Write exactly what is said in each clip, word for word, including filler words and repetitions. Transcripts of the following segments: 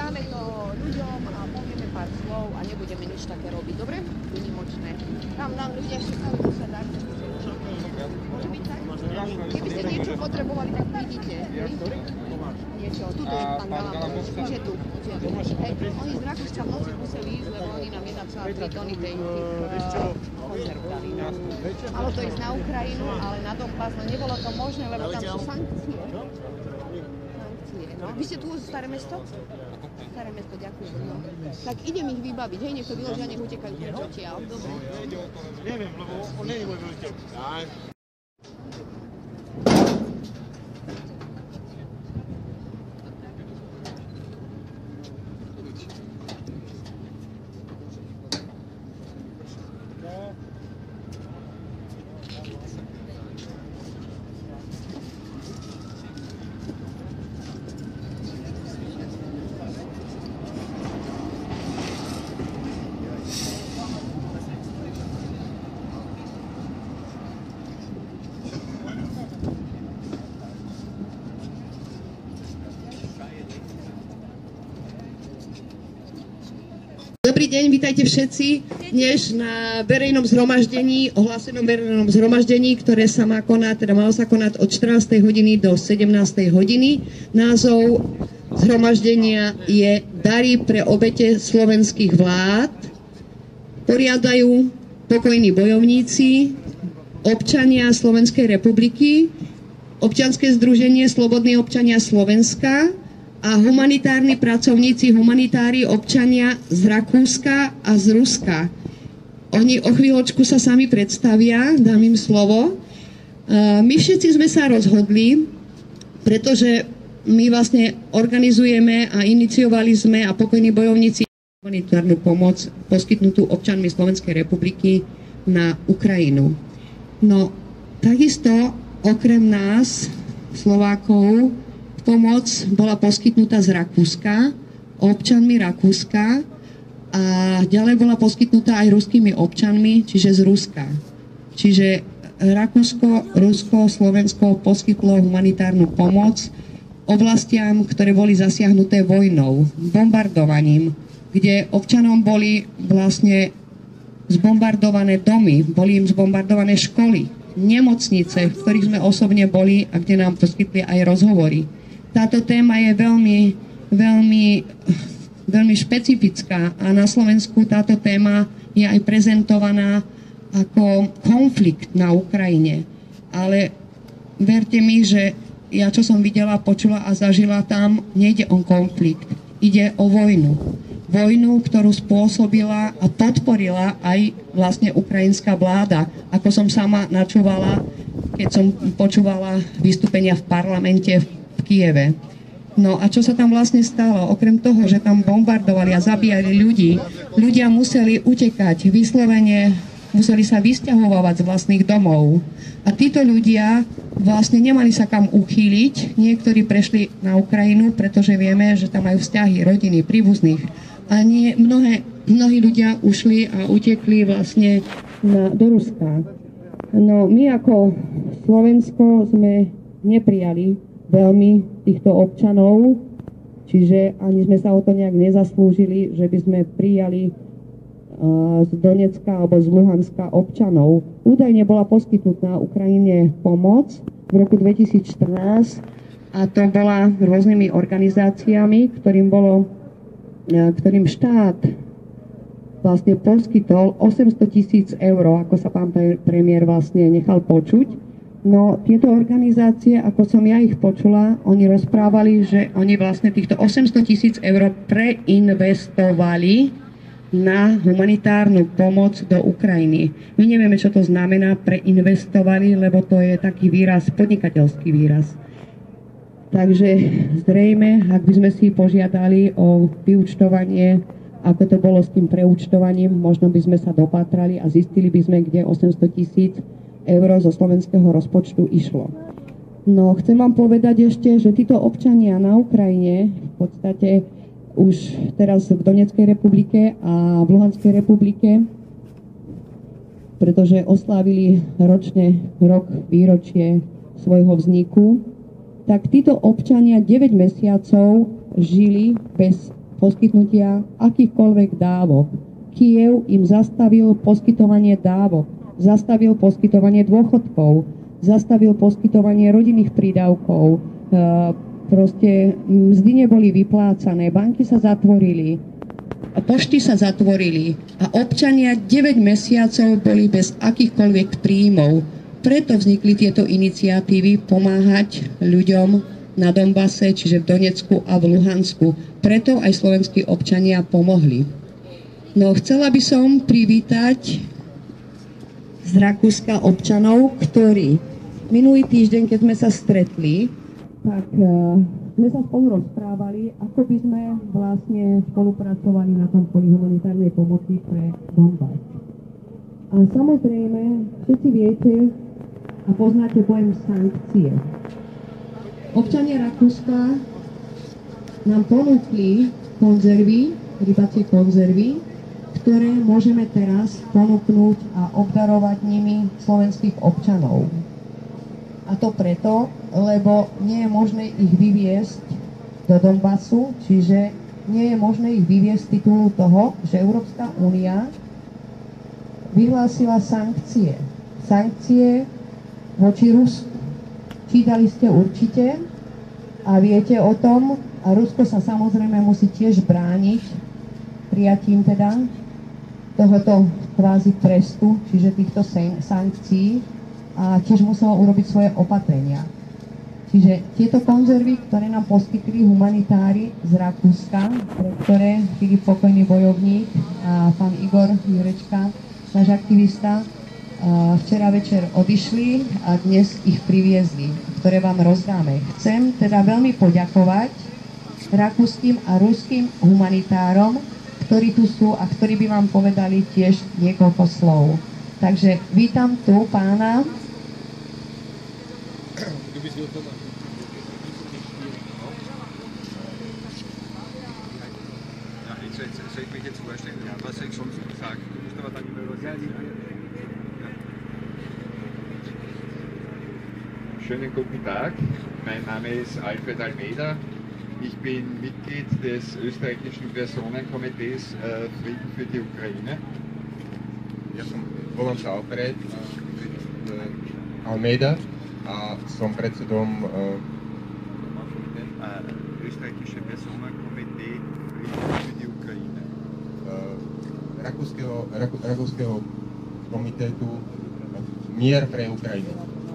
dáme to ľuďom a povieme pár slov a nebudeme nič také robiť, dobre? Výnimočné. Tam nám ľudia čakajú, to sa dá. Môže byť tak? Keby ste niečo potrebovali, tak vidíte. Niečo, tuto je pán Galamboš, už je tu. Hej, oni z Rakúska v noci museli ísť, lebo oni nám jedna celá tri tony tej konzerv dali. Malo to ísť na Ukrajinu, ale na Donbas, no nebolo to možné, lebo tam sú sankcie. Sankcie, no. Vy ste tu z Staré mesto? Staré mesto, ďakujem. No. Tak idem ich vybaviť, hej, nech to vyložia, nech utekajú preč odtiaľ. Dobre. Neviem, lebo on nie je môj veliteľ. Dobrý deň, vítajte všetci dnes na verejnom zhromaždení, ohlásenom verejnom zhromaždení, ktoré sa má konať, teda malo sa konať od štrnástej hodiny do sedemnástej hodiny. Názov zhromaždenia je Dary pre obete slovenských vlád. Poriadajú pokojní bojovníci, občania Slovenskej republiky, občianske združenie Slobodní občania Slovenska a humanitárni pracovníci, humanitári, občania z Rakúska a z Ruska. Oni o chvíľočku sa sami predstavia, dám im slovo. My všetci sme sa rozhodli, pretože my vlastne organizujeme a iniciovali sme a pokojní bojovníci humanitárnu pomoc poskytnutú občanmi Slovenskej republiky na Ukrajinu. No, takisto okrem nás, Slovákov, pomoc bola poskytnutá z Rakúska, občanmi Rakúska a ďalej bola poskytnutá aj ruskými občanmi, čiže z Ruska. Čiže Rakúsko, Rusko, Slovensko poskytlo humanitárnu pomoc oblastiam, ktoré boli zasiahnuté vojnou, bombardovaním, kde občanom boli vlastne zbombardované domy, boli im zbombardované školy, nemocnice, v ktorých sme osobne boli a kde nám poskytli aj rozhovory. Táto téma je veľmi, veľmi, veľmi špecifická a na Slovensku táto téma je aj prezentovaná ako konflikt na Ukrajine. Ale verte mi, že ja, čo som videla, počula a zažila tam, nejde o konflikt, ide o vojnu. Vojnu, ktorú spôsobila a podporila aj vlastne ukrajinská vláda. Ako som sama načúvala, keď som počúvala vystúpenia v parlamente v Kyjeve. No a čo sa tam vlastne stalo? Okrem toho, že tam bombardovali a zabíjali ľudí, ľudia museli utekať, vyslovene museli sa vysťahovávať z vlastných domov. A títo ľudia vlastne nemali sa kam uchýliť. Niektorí prešli na Ukrajinu, pretože vieme, že tam majú vzťahy, rodiny, príbuzných. A nie, mnohé, mnohí ľudia ušli a utekli vlastne na, do Ruska. No my ako Slovensko sme neprijali veľmi týchto občanov, čiže ani sme sa o to nejak nezaslúžili, že by sme prijali uh, z Donecka alebo z Luhanska občanov. Údajne bola poskytnutá Ukrajine pomoc v roku dvetisícštrnásť a to bola rôznymi organizáciami, ktorým bolo, uh, ktorým štát vlastne poskytol osemsto tisíc eur, ako sa pán premiér vlastne nechal počuť. No tieto organizácie, ako som ja ich počula, oni rozprávali, že oni vlastne týchto osemsto tisíc eur preinvestovali na humanitárnu pomoc do Ukrajiny. My nevieme, čo to znamená preinvestovali, lebo to je taký výraz, podnikateľský výraz. Takže zrejme, ak by sme si požiadali o vyúčtovanie, ako to bolo s tým preúčtovaním, možno by sme sa dopatrali a zistili by sme, kde osemsto tisíc eur zo slovenského rozpočtu išlo. No, chcem vám povedať ešte, že títo občania na Ukrajine v podstate už teraz v Donetskej republike a v Luhanskej republike, pretože oslávili ročne rok výročie svojho vzniku, tak títo občania deväť mesiacov žili bez poskytnutia akýchkoľvek dávok. Kyjev im zastavil poskytovanie dávok, zastavil poskytovanie dôchodkov, zastavil poskytovanie rodinných prídavkov, proste mzdy neboli vyplácané, banky sa zatvorili, pošty sa zatvorili a občania deväť mesiacov boli bez akýchkoľvek príjmov. Preto vznikli tieto iniciatívy pomáhať ľuďom na Donbase, čiže v Donecku a v Luhansku. Preto aj slovenskí občania pomohli. No, chcela by som privítať z Rakúska občanov, ktorí minulý týždeň, keď sme sa stretli, tak uh, sme sa spolu rozprávali, ako by sme vlastne spolupracovali na tom poli humanitárnej pomoci pre Donbass. A samozrejme, všetci viete a poznáte pojem sankcie. Občania Rakúska nám ponúkli konzervy, rybacie konzervy, ktoré môžeme teraz ponúknuť a obdarovať nimi slovenských občanov. A to preto, lebo nie je možné ich vyviesť do Donbasu, čiže nie je možné ich vyviesť z titulu toho, že Európska únia vyhlásila sankcie. Sankcie voči Rusku. Čítali ste určite a viete o tom, a Rusko sa samozrejme musí tiež brániť prijatím teda tohoto kvázi trestu, čiže týchto sankcií, a tiež muselo urobiť svoje opatrenia. Čiže tieto konzervy, ktoré nám poskytli humanitári z Rakúska, pre ktoré Filip Pokojný bojovník a pán Igor Jurečka, náš aktivista, včera večer odišli a dnes ich priviezli, ktoré vám rozdáme. Chcem teda veľmi poďakovať rakúskym a ruským humanitárom, ktorí tu sú a ktorí by vám povedali tiež niekoľko slov. Takže vítam tu pána. Soll ich mich jetzt vorstellen? Ja, was soll ich sonst sagen? Du musst aber dann immer was sagen. Schönen guten Tag, mein Name ist Alfred Almeida. Ich bin Mitglied des österreichischen Personenkomitees äh, Frieden für die Ukraine. Ja som, volám sa Alfred Almeida a som predsedom uh, österreichische Personenkomitee Frieden für die Ukraine. Uh, rakúskeho, raku, rakúskeho komitétu Mier pre Ukrajinu.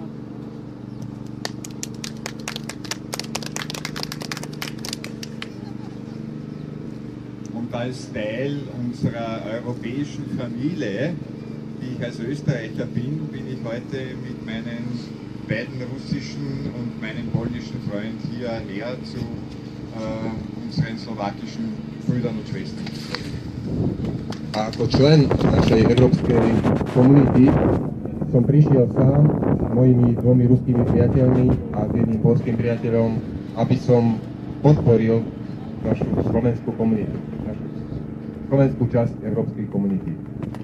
Und als Teil unserer europäischen Familie, die ich als Österreicher bin, bin ich heute mit meinen beiden russischen und meinem polnischen Freund hierher zu äh, unseren slowakischen Brüdern und Schwestern. A ako člen našej európskej komunity som prišiel sám s mojimi dvomi ruskými priateľmi a s jedným poľským priateľom, aby som podporil našu slovenskú komunitu, našu slovenskú časť európskej komunity.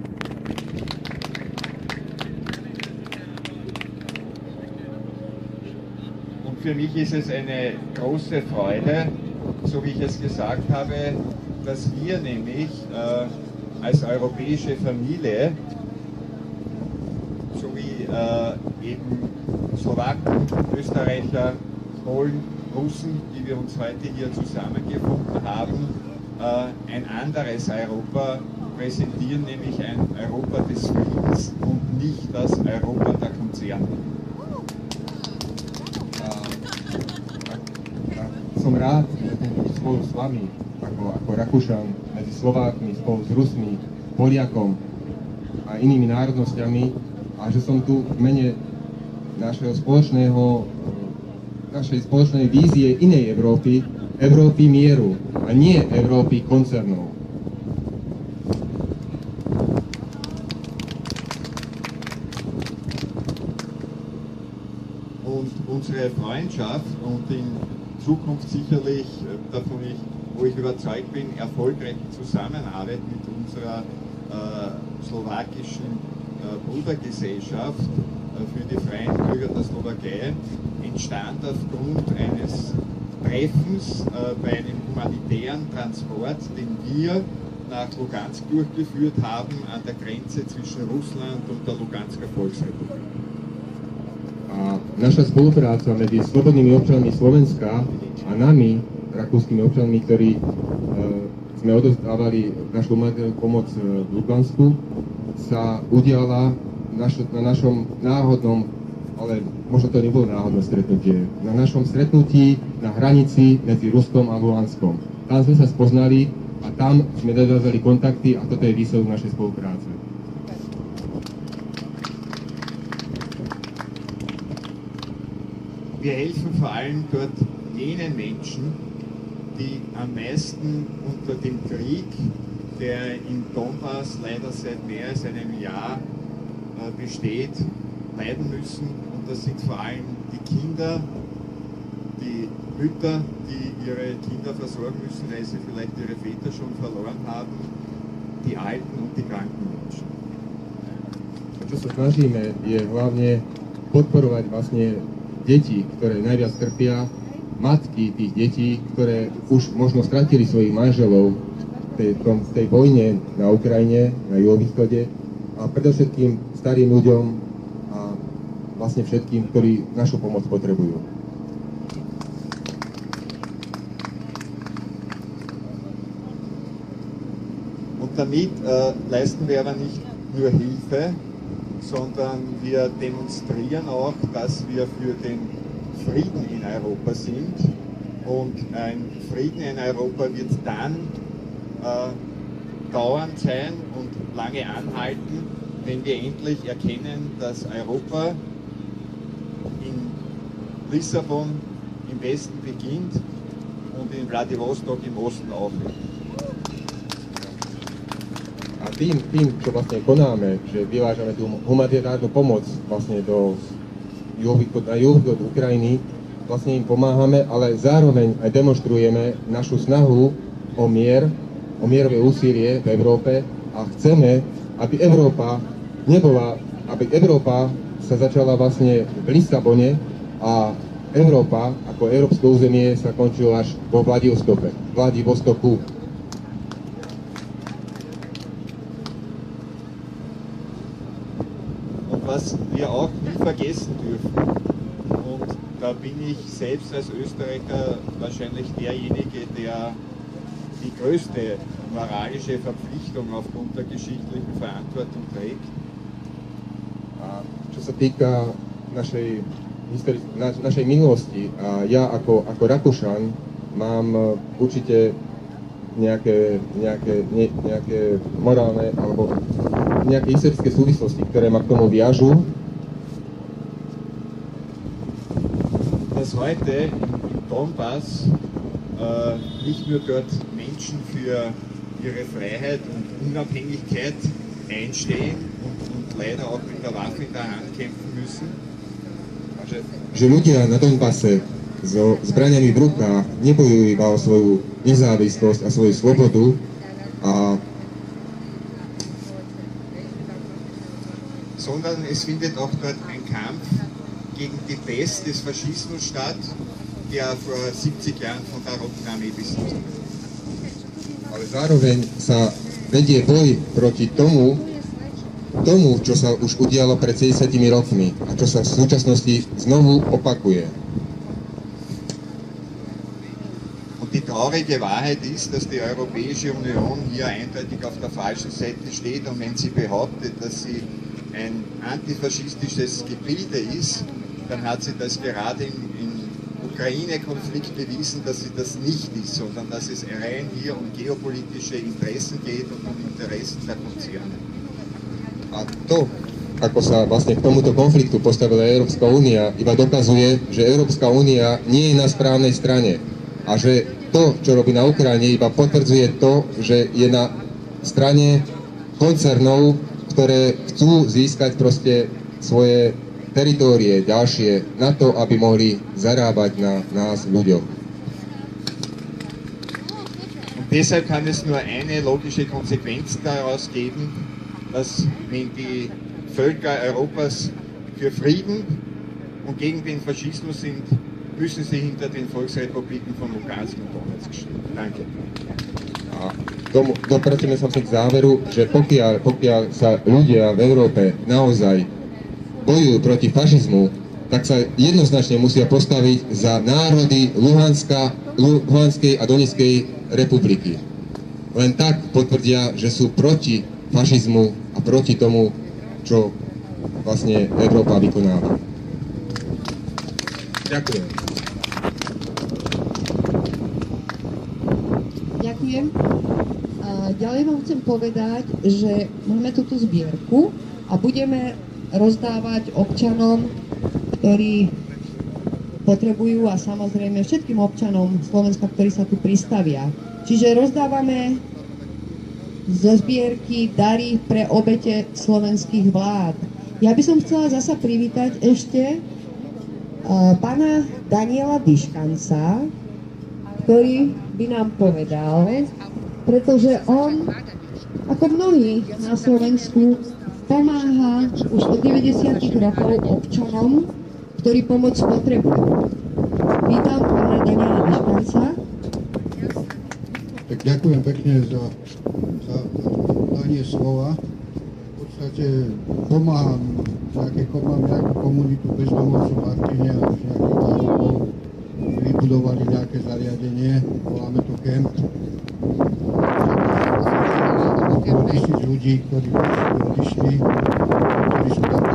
Und für mich ist es eine große Freude, so wie ich es gesagt habe, dass wir nämlich äh, als europäische Familie, sowie äh, eben Slowaken, Österreicher, Polen, Russen, die wir uns heute hier zusammengefunden haben, äh, ein anderes Europa präsentieren, nämlich ein Europa des Friedens und nicht das Europa der Konzerne. Som rád, že som tu spolu s vami, ako, ako Rakúšan, medzi Slovákmi, spolu s Rusmi, Poliakom a inými národnosťami a že som tu v mene našeho spoločného, našej spoločnej vízie inej Európy, Európy mieru a nie Európy koncernov. Und unsere Freundschaft und in Zukunft sicherlich, davon ich, wo ich überzeugt bin, erfolgreiche Zusammenarbeit mit unserer äh, slowakischen äh, Brudergesellschaft äh, für die freien Bürger der Slowakei entstand aufgrund eines Treffens äh, bei einem humanitären Transport, den wir nach Lugansk durchgeführt haben, an der Grenze zwischen Russland und der Lugansker Volksrepublik. A naša spolupráca medzi slobodnými občanmi Slovenska a nami, rakúskymi občanmi, ktorí e, sme odovzdávali našu humanitárnu pomoc v Lugansku, sa udiala naš, na našom náhodnom, ale možno to nebolo náhodné stretnutie, na našom stretnutí na hranici medzi Ruskom a Luhanskom. Tam sme sa spoznali a tam sme nadviazali kontakty a toto je výsledok našej spolupráce. Wir helfen vor allem dort jenen Menschen, die am meisten unter dem Krieg, der in Donbass leider seit mehr als einem Jahr äh, besteht, leiden müssen. Und das sind vor allem die Kinder, die Mütter, die ihre Kinder versorgen müssen, weil sie vielleicht ihre Väter schon verloren haben, die Alten und die kranken Menschen. Čo sa snažíme, je hlavne podporovať vlastne deti, ktoré najviac trpia, matky tých detí, ktoré už možno stratili svojich manželov v tej, tom, v tej vojne na Ukrajine, na juhovýchode a predovšetkým starým ľuďom a vlastne všetkým, ktorí našu pomoc potrebujú. Und damit äh, leisten wir aber nicht nur Hilfe, sondern wir demonstrieren auch, dass wir für den Frieden in Europa sind. Und ein Frieden in Europa wird dann äh, dauernd sein und lange anhalten, wenn wir endlich erkennen, dass Europa in Lissabon im Westen beginnt und in Vladivostok im Osten aufhört. A tým, tým, čo vlastne konáme, že vyvážame tú humanitárnu pomoc vlastne do juhovýchod, na juhovýchod Ukrajiny, vlastne im pomáhame, ale zároveň aj demonstrujeme našu snahu o mier, o mierové úsilie v Európe a chceme, aby Európa nebola, aby Európa sa začala vlastne v Lisabone a Európa ako európske územie sa končila až vo Vladivostoku. Vladivostoku. Was wir auch nie vergessen dürfen, und da bin ich selbst als Österreicher wahrscheinlich derjenige, der die größte moralische Verpflichtung aufgrund der geschichtlichen Verantwortung trägt. A čo sa týka našej, histori- na, našej minulosti, a ja ako, ako Rakúšan mám určite nejaké, nejaké, ne, nejaké morálne alebo nejaké historické súvislosti, ktoré ma k tomu viažú. Dass heute im Donbass äh, nicht nur dort Menschen für ihre Freiheit und Unabhängigkeit einstehen und, und leider auch mit der Waffe in der Hand kämpfen müssen. Že, že ľudia na Donbase so zbraniami v rukách nebojujú iba o svoju nezávislosť a svoju slobodu a sondern es findet auch dort ein Kampf gegen die Pest des Faschismus statt, der vor siebzig Jahren von der Roten Armee besiegt wurde. ale zároveň sa vedie boj proti tomu, tomu, čo sa už udialo pred sedemdesiatimi rokmi a čo sa v súčasnosti znovu opakuje. Und die traurige Wahrheit ist, dass die Europäische Union hier eindeutig auf der falschen Seite steht, und wenn sie behauptet, dass sie ein antifaschistisches Gebilde ist, dann hat sie das gerade im, im Ukraine-Konflikt bewiesen, dass sie das nicht ist, sondern dass es rein hier um geopolitische Interessen geht und um Interessen der Konzerne. A to, ako sa vlastne k tomuto konfliktu postavila Európska únia, iba dokazuje, že Európska únia nie je na správnej strane a že to, čo robí na Ukrajine, iba potvrdzuje to, že je na strane koncernov, ktoré chcú získať proste svoje teritórie ďalšie na to, aby mohli zarábať na nás ľuďoch. Und deshalb kann es nur eine logische Konsequenz daraus geben, dass wenn die Völker Europas für Frieden und gegen den Faschismus sind, müssen sie hinter den Volksrepubliken von Lugansk und Donetsk stehen. Danke. A tomu, dopracujeme sa k záveru, že pokiaľ, pokiaľ sa ľudia v Európe naozaj bojujú proti fašizmu, tak sa jednoznačne musia postaviť za národy Luhanska, Luhanskej a Donetskej republiky. Len tak potvrdia, že sú proti fašizmu a proti tomu, čo vlastne Európa vykonáva. Ďakujem. Ďakujem. A ďalej vám chcem povedať, že máme túto zbierku a budeme rozdávať občanom, ktorí potrebujú, a samozrejme všetkým občanom Slovenska, ktorí sa tu pristavia. Čiže rozdávame zo zbierky dary pre obete slovenských vlád. Ja by som chcela zasa privítať ešte uh, pána Daniela Diškanca, ktorý by nám povedal, pretože on, ako mnohí na Slovensku, pomáha už od deväťdesiatych rokov občanom, ktorí pomoc potrebujú. Vítam pána Daniela Diškanca. Tak ďakujem pekne za, za danie slova. V podstate pomáham, nejaké, mám nejakú komunitu bezdomovcov Martine a už nejakých pár rokov vybudovali nejaké zariadenie, voláme to kemp. Okolo tisíc ľudí, ktorí odišli, ktorí sú tam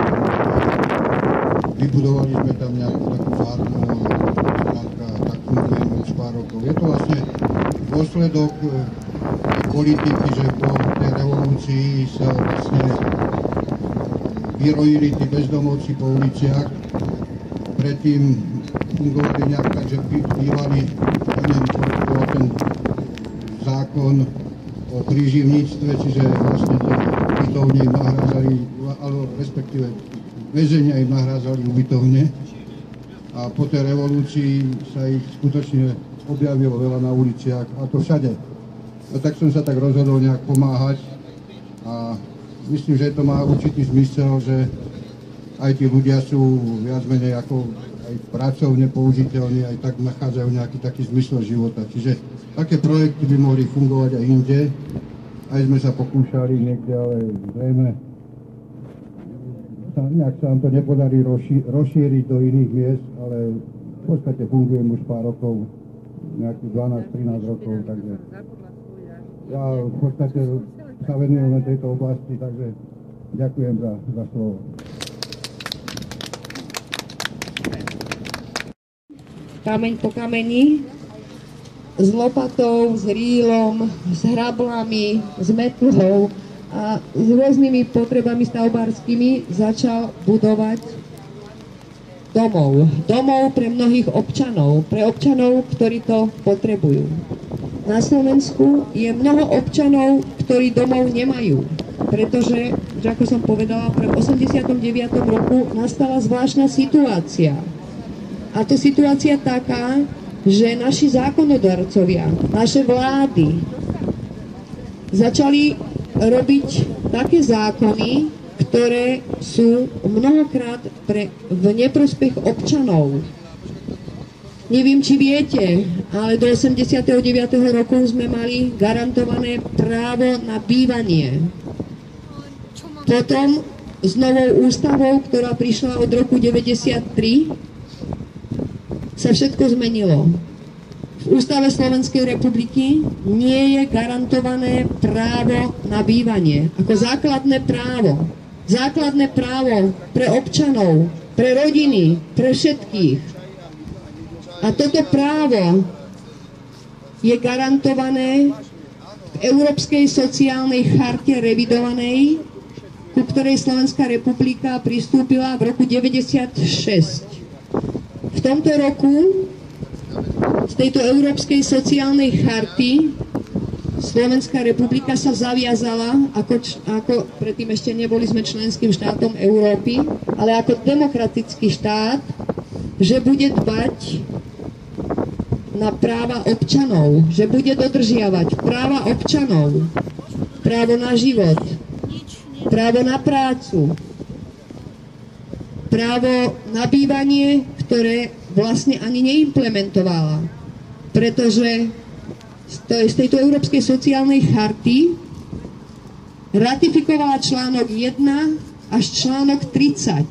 vybudovali sme tam nejakú takú farmu a tak fungujeme už pár rokov. Je to vlastne dôsledok politiky, že po tej revolúcii sa vlastne vyrojili tí bezdomovci po uliciach. Predtým fungovali nejak tak, že bývali, neviem, bol ten zákon o príživníctve, čiže vlastne tie ubytovne im nahrázali, alebo respektíve väzenia im nahrázali ubytovne. A po tej revolúcii sa ich skutočne objavilo veľa na uliciach, a to všade. No tak som sa tak rozhodol nejak pomáhať a myslím, že to má určitý zmysel, že aj tí ľudia sú viac menej ako aj pracovne použiteľní, aj tak nachádzajú nejaký taký zmysel života. Čiže také projekty by mohli fungovať aj inde. Aj sme sa pokúšali niekde, ale zrejme sa, nejak sa nám to nepodarí rozší, rozšíriť do iných miest, ale v podstate fungujem už pár rokov, nejakých dvanásť trinásť rokov, takže ja v podstate sa venujem na tejto oblasti, takže ďakujem za, za slovo. Kameň po kameni, s lopatou, s rýlom, s hrablami, s metlou a s rôznymi potrebami stavbárskymi začal budovať domov. Domov pre mnohých občanov, pre občanov, ktorí to potrebujú. Na Slovensku je mnoho občanov, ktorí domov nemajú, pretože, ako som povedala, v osemdesiatom deviatom roku nastala zvláštna situácia. A to situácia taká, že naši zákonodarcovia, naše vlády začali robiť také zákony, ktoré sú mnohokrát pre, v neprospech občanov. Neviem, či viete, ale do osemdesiateho deviateho roku sme mali garantované právo na bývanie. Potom s novou ústavou, ktorá prišla od roku deväťdesiattri, sa všetko zmenilo. V ústave Slovenskej republiky nie je garantované právo na bývanie ako základné právo. Základné právo pre občanov, pre rodiny, pre všetkých. A toto právo je garantované v Európskej sociálnej charte revidovanej, ku ktorej Slovenská republika pristúpila v roku deväťdesiatšesť. V tomto roku z tejto Európskej sociálnej charty Slovenská republika sa zaviazala, ako, ako predtým ešte neboli sme členským štátom Európy, ale ako demokratický štát, že bude dbať na práva občanov, že bude dodržiavať práva občanov, právo na život, právo na prácu, právo na bývanie, ktoré v vlastne ani neimplementovala, pretože z tejto Európskej sociálnej charty ratifikovala článok jeden až článok tridsať.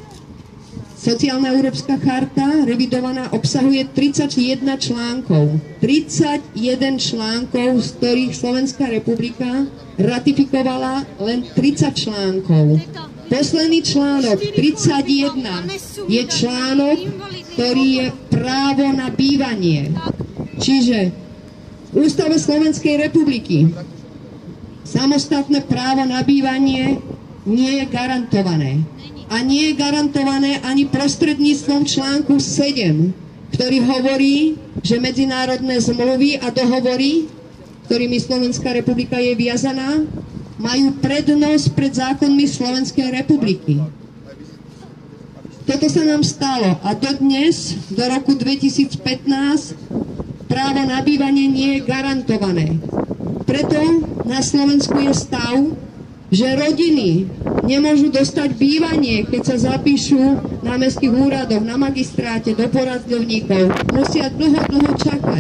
Sociálna Európska charta revidovaná obsahuje tridsaťjeden článkov. tridsaťjeden článkov, z ktorých Slovenská republika ratifikovala len tridsať článkov. Posledný článok, tridsaťjeden, je článok, ktorý je právo na bývanie. Čiže v Ústave Slovenskej republiky samostatné právo na bývanie nie je garantované. A nie je garantované ani prostredníctvom článku sedem, ktorý hovorí, že medzinárodné zmluvy a dohovory, ktorými Slovenská republika je viazaná, majú prednosť pred zákonmi Slovenskej republiky. Toto sa nám stalo a dodnes, do roku dvetisícpätnásť, právo na bývanie nie je garantované. Preto na Slovensku je stav, že rodiny nemôžu dostať bývanie, keď sa zapíšu na mestských úradoch, na magistráte, do poradňovníkov. Musia dlho, dlho čakať.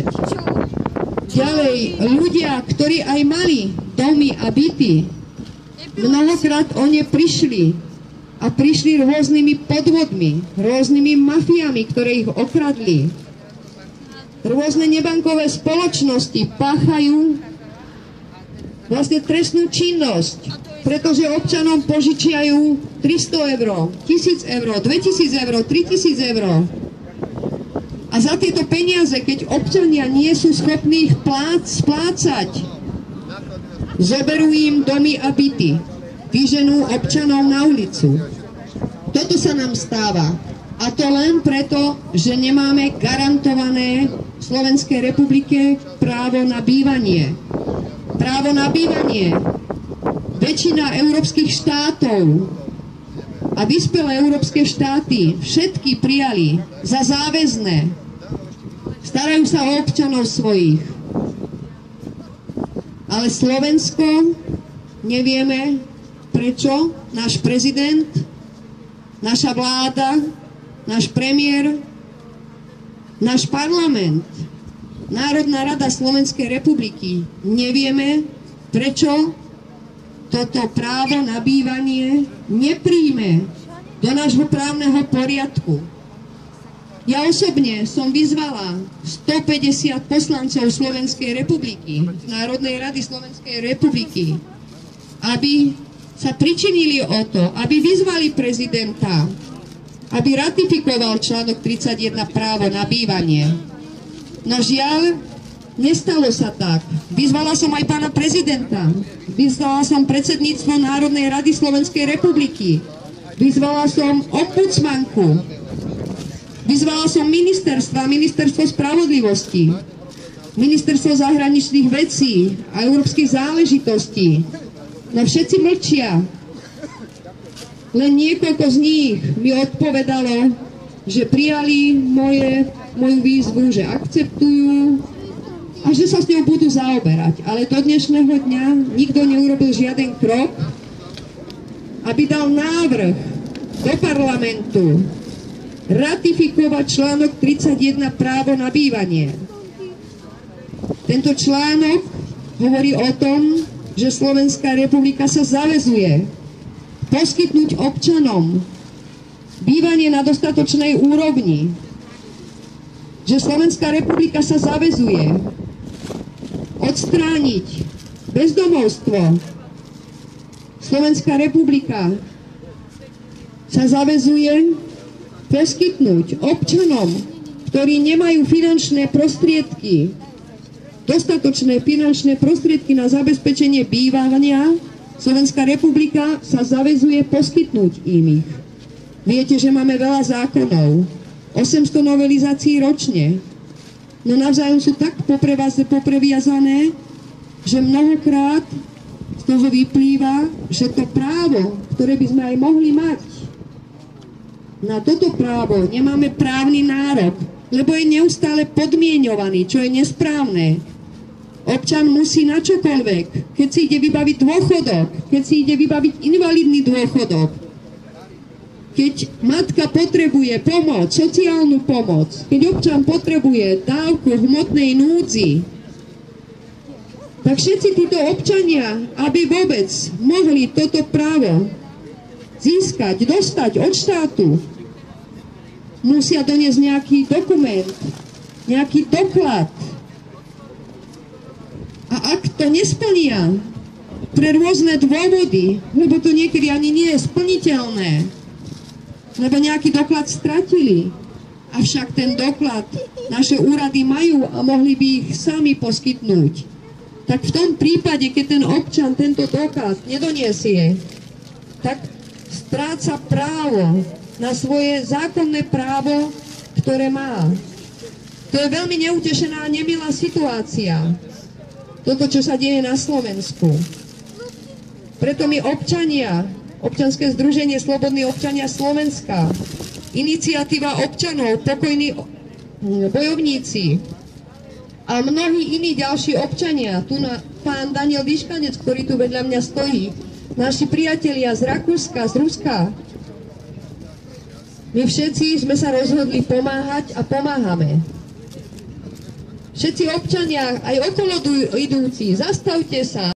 Ďalej, ľudia, ktorí aj mali domy a byty, mnohokrát o ne prišli a prišli rôznymi podvodmi, rôznymi mafiami, ktoré ich okradli. Rôzne nebankové spoločnosti páchajú vlastne trestnú činnosť, pretože občanom požičiajú tristo eur, tisíc eur, dvetisíc eur, tritisíc eur. A za tieto peniaze, keď občania nie sú schopní ich plác, splácať, zoberú im domy a byty, vyženú občanov na ulicu. Toto sa nám stáva. A to len preto, že nemáme garantované v Slovenskej republike právo na bývanie. Právo na bývanie. Väčšina európskych štátov a vyspelé európske štáty všetky prijali za záväzné. Starajú sa o občanov svojich. Ale Slovensko, nevieme prečo, náš prezident, naša vláda, náš premiér, náš parlament, Národná rada Slovenskej republiky, nevieme prečo toto právo na bývanie nepríjme do nášho právneho poriadku. Ja osobne som vyzvala stopäťdesiat poslancov Slovenskej republiky, Národnej rady Slovenskej republiky, aby sa pričinili o to, aby vyzvali prezidenta, aby ratifikoval článok tridsaťjeden právo na bývanie. No žiaľ, nestalo sa tak. Vyzvala som aj pána prezidenta, vyzvala som predsedníctvo Národnej rady Slovenskej republiky, vyzvala som ombudsmanku, vyzvala som ministerstva, ministerstvo spravodlivosti, ministerstvo zahraničných vecí a európskych záležitostí. No všetci mlčia. Len niekoľko z nich mi odpovedalo, že prijali moje, moju výzvu, že akceptujú a že sa s ňou budú zaoberať. Ale do dnešného dňa nikto neurobil žiaden krok, aby dal návrh do parlamentu ratifikovať článok tridsaťjeden právo na bývanie. Tento článok hovorí o tom, že Slovenská republika sa zaväzuje poskytnúť občanom bývanie na dostatočnej úrovni, že Slovenská republika sa zaväzuje odstrániť bezdomovstvo. Slovenská republika sa zaväzuje poskytnúť občanom, ktorí nemajú finančné prostriedky, dostatočné finančné prostriedky na zabezpečenie bývania, Slovenská republika sa zaväzuje poskytnúť im ich. Viete, že máme veľa zákonov, osemsto novelizácií ročne, no navzájom sú tak popreviazané, že mnohokrát z toho vyplýva, že to právo, ktoré by sme aj mohli mať, na toto právo nemáme právny nárok, lebo je neustále podmienovaný, čo je nesprávne. Občan musí na čokoľvek, keď si ide vybaviť dôchodok, keď si ide vybaviť invalidný dôchodok. Keď matka potrebuje pomoc, sociálnu pomoc, keď občan potrebuje dávku v hmotnej núdzi, tak všetci títo občania, aby vôbec mohli toto právo získať, dostať od štátu, musia doniesť nejaký dokument, nejaký doklad. A ak to nesplnia pre rôzne dôvody, lebo to niekedy ani nie je splniteľné, lebo nejaký doklad stratili, avšak ten doklad naše úrady majú a mohli by ich sami poskytnúť, tak v tom prípade, keď ten občan tento doklad nedoniesie, tak stráca právo na svoje zákonné právo, ktoré má. To je veľmi neutešená a nemilá situácia. Toto, čo sa deje na Slovensku. Preto my občania, Občianske združenie Slobodní občania Slovenska, iniciatíva občanov, pokojní bojovníci a mnohí iní ďalší občania, tu na pán Daniel Vyškanec, ktorý tu vedľa mňa stojí, naši priatelia z Rakúska, z Ruska, my všetci sme sa rozhodli pomáhať a pomáhame. Všetci občania, aj okolo idúci, zastavte sa.